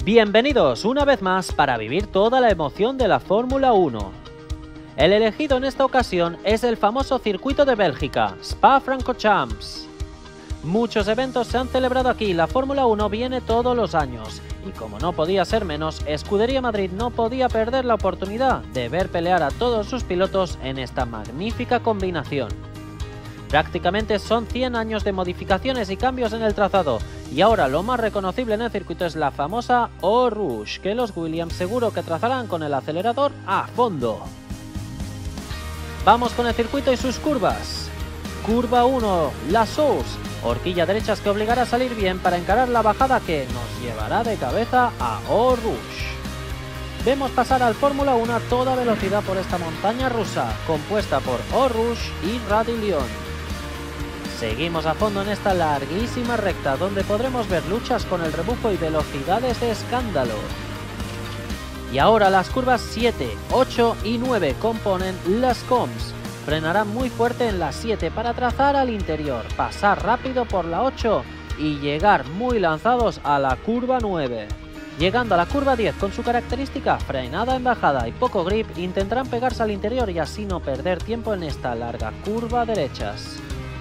Bienvenidos una vez más para vivir toda la emoción de la Fórmula 1. El elegido en esta ocasión es el famoso circuito de Bélgica, Spa-Francorchamps. Muchos eventos se han celebrado aquí, la Fórmula 1 viene todos los años, y como no podía ser menos, Scuderia Madrid no podía perder la oportunidad de ver pelear a todos sus pilotos en esta magnífica combinación. Prácticamente son 100 años de modificaciones y cambios en el trazado, y ahora lo más reconocible en el circuito es la famosa Eau Rouge, que los Williams seguro que trazarán con el acelerador a fondo. Vamos con el circuito y sus curvas. Curva 1, La Sauce, horquilla derechas que obligará a salir bien para encarar la bajada que nos llevará de cabeza a Eau Rouge. Vemos pasar al Fórmula 1 a toda velocidad por esta montaña rusa, compuesta por Eau Rouge y Radillon. Seguimos a fondo en esta larguísima recta donde podremos ver luchas con el rebufo y velocidades de escándalo. Y ahora las curvas 7, 8 y 9 componen las Coms. Frenarán muy fuerte en la 7 para trazar al interior, pasar rápido por la 8 y llegar muy lanzados a la curva 9. Llegando a la curva 10 con su característica frenada en bajada y poco grip, intentarán pegarse al interior y así no perder tiempo en esta larga curva derechas.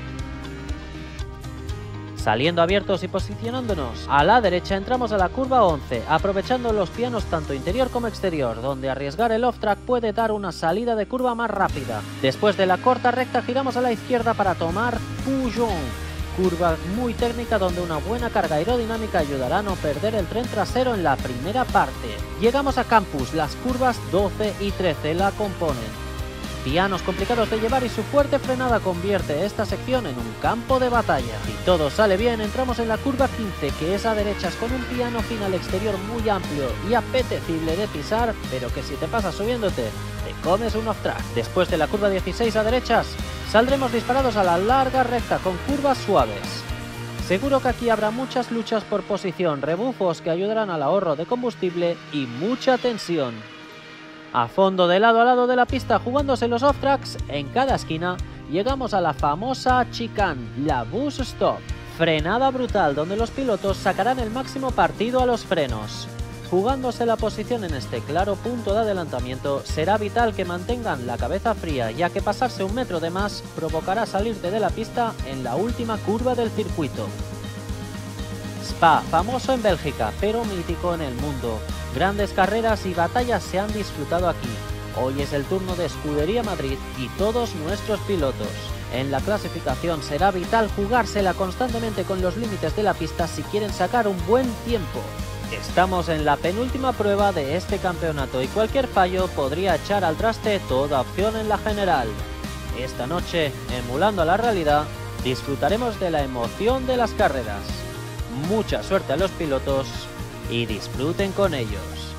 Saliendo abiertos y posicionándonos a la derecha entramos a la curva 11, aprovechando los pianos tanto interior como exterior, donde arriesgar el off-track puede dar una salida de curva más rápida. Después de la corta recta giramos a la izquierda para tomar Pujon, curva muy técnica donde una buena carga aerodinámica ayudará a no perder el tren trasero en la primera parte. Llegamos a Campus, las curvas 12 y 13 la componen. Pianos complicados de llevar y su fuerte frenada convierte esta sección en un campo de batalla. Si todo sale bien, entramos en la curva 15, que es a derechas con un piano final exterior muy amplio y apetecible de pisar, pero que si te pasas subiéndote, te comes un off-track. Después de la curva 16 a derechas, saldremos disparados a la larga recta con curvas suaves. Seguro que aquí habrá muchas luchas por posición, rebufos que ayudarán al ahorro de combustible y mucha tensión. A fondo de lado a lado de la pista jugándose los off-tracks, en cada esquina llegamos a la famosa chicane, la bus stop. Frenada brutal donde los pilotos sacarán el máximo partido a los frenos. Jugándose la posición en este claro punto de adelantamiento, será vital que mantengan la cabeza fría, ya que pasarse un metro de más provocará salirte de la pista en la última curva del circuito. Spa, famoso en Bélgica, pero mítico en el mundo. Grandes carreras y batallas se han disfrutado aquí. Hoy es el turno de Scuderia Madrid y todos nuestros pilotos. En la clasificación será vital jugársela constantemente con los límites de la pista si quieren sacar un buen tiempo. Estamos en la penúltima prueba de este campeonato y cualquier fallo podría echar al traste toda opción en la general. Esta noche, emulando la realidad, disfrutaremos de la emoción de las carreras. Mucha suerte a los pilotos y disfruten con ellos.